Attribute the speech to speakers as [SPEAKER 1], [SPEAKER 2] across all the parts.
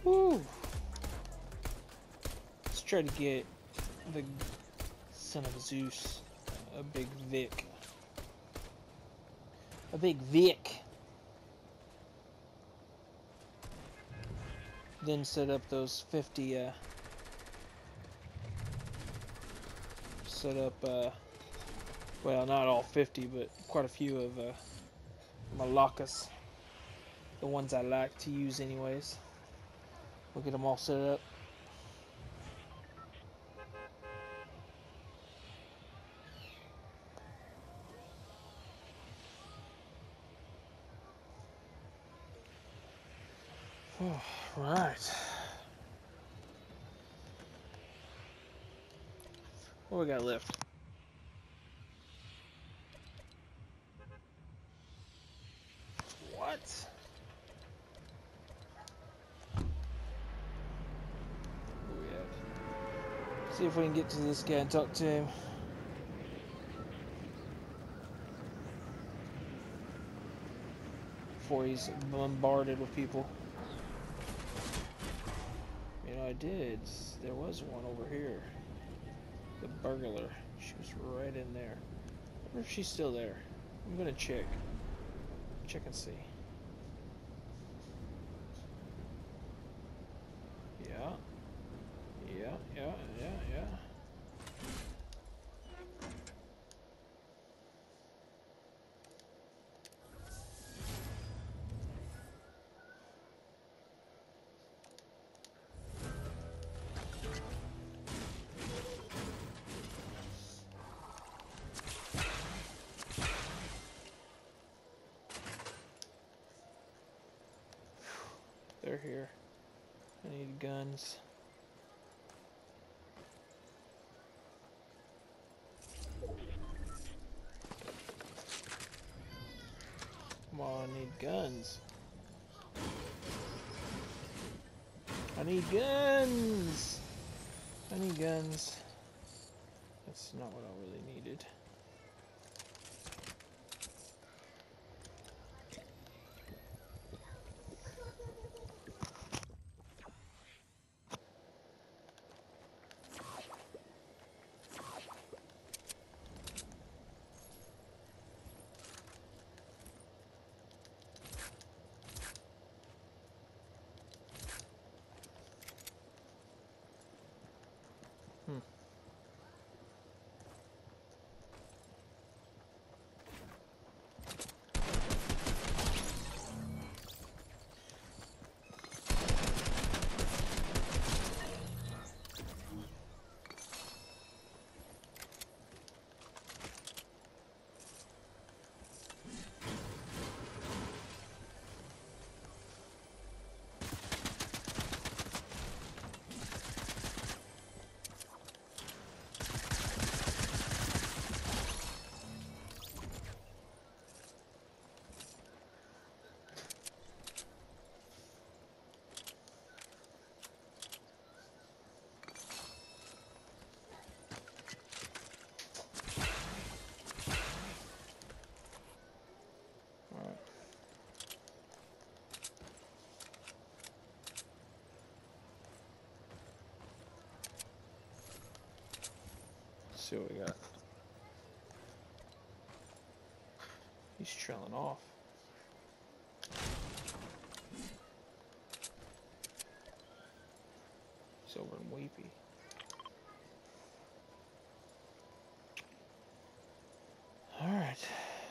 [SPEAKER 1] Woo! Let's try to get the son of Zeus a big Vic. A big Vic. Then set up those 50, set up, well, not all 50, but quite a few of, Malakas. The ones I like to use anyways. We'll get them all set up. Oh, right. What we got left? What? Where we at? See if we can get to this guy and talk to him. Before he's bombarded with people. You know, I did. There was one over here. The burglar. She was right in there. I wonder if she's still there. I'm gonna check. Check and see. Yeah. Yeah. They're here. I need guns. Come on, I need guns. I need guns! I need guns. That's not what I really needed. See what we got. He's trailing off. He's over in Weepy. Alright.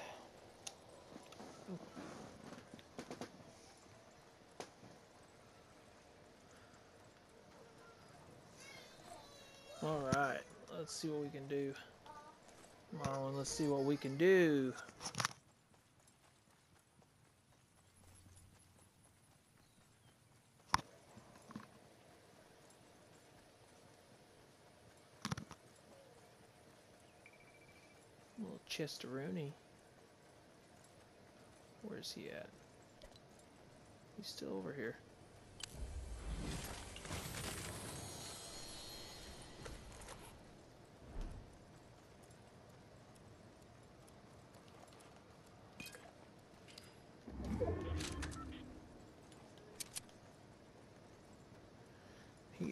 [SPEAKER 1] Alright. Let's see what we can do. Come on, let's see what we can do. Little Chesteroonie. Where's he at? He's still over here.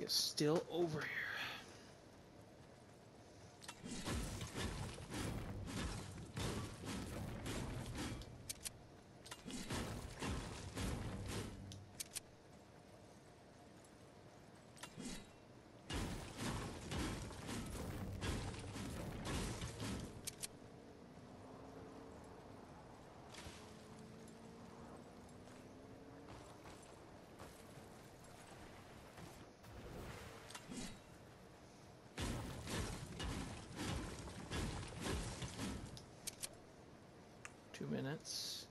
[SPEAKER 1] is still over here. Minutes.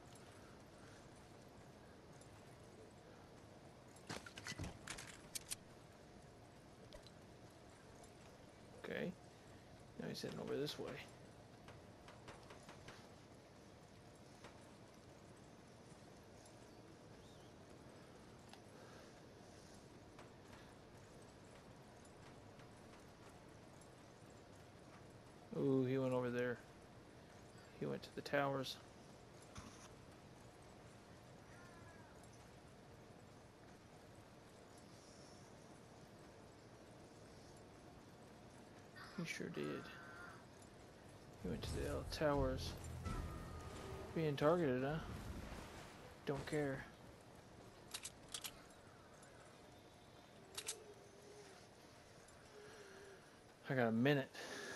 [SPEAKER 1] Okay, now he's heading over this way. Ooh, he went over there. He went to the towers. He sure did. He went to the towers. Being targeted, huh? Don't care. I got a minute.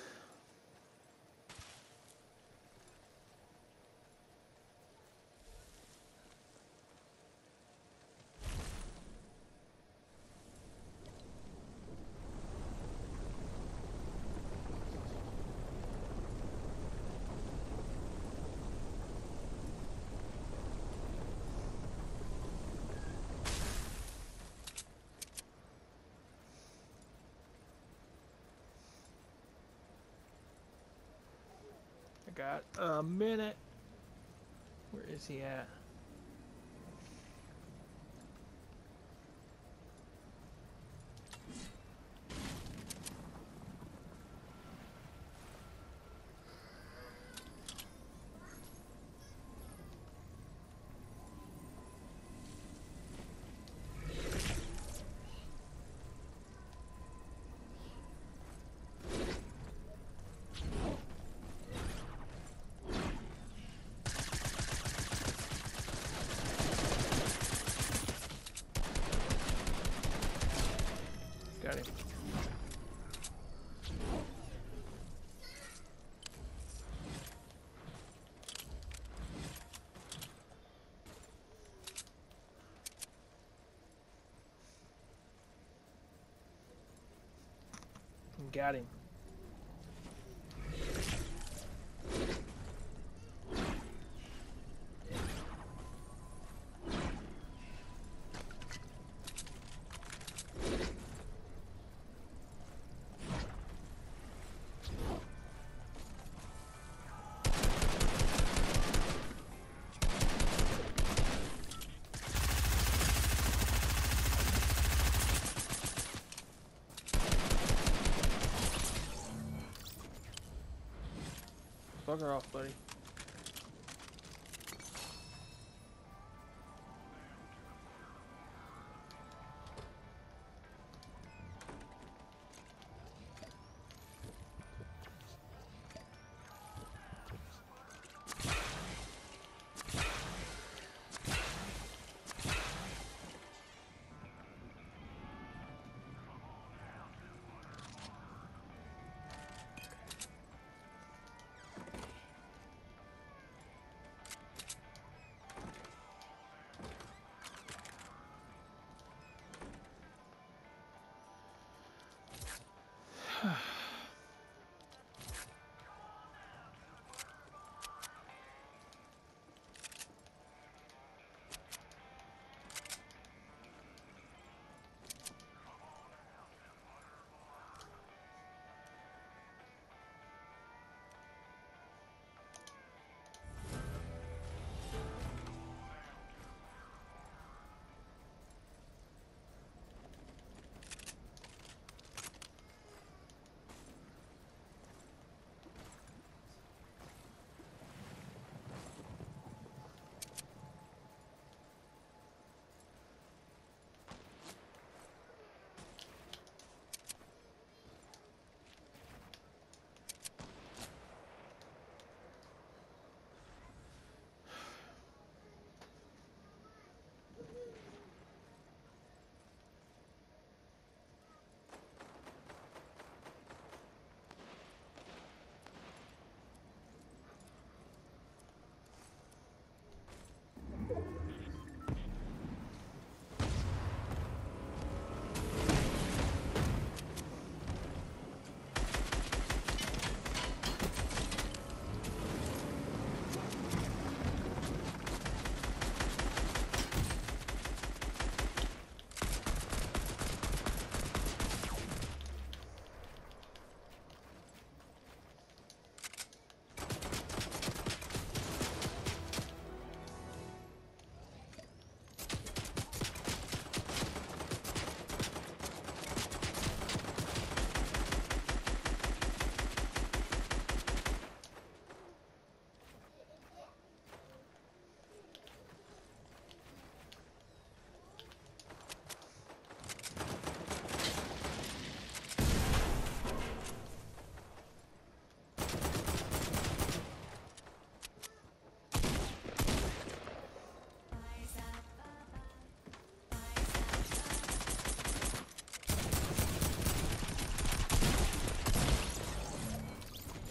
[SPEAKER 1] Got a minute. Where is he at? Got him. Got him. Bugger off, buddy.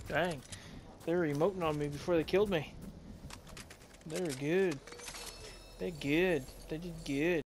[SPEAKER 1] Dang. They were emoting on me before they killed me. They were good. They're good. They did good.